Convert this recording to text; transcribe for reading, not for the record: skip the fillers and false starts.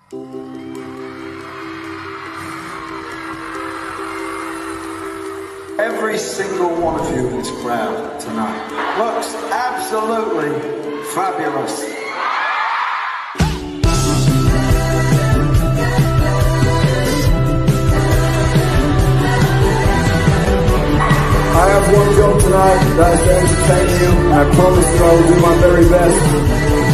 Every single one of you in this crowd tonight looks absolutely fabulous. I have one job tonight that is going to entertain you, and I promise you I will do my very best.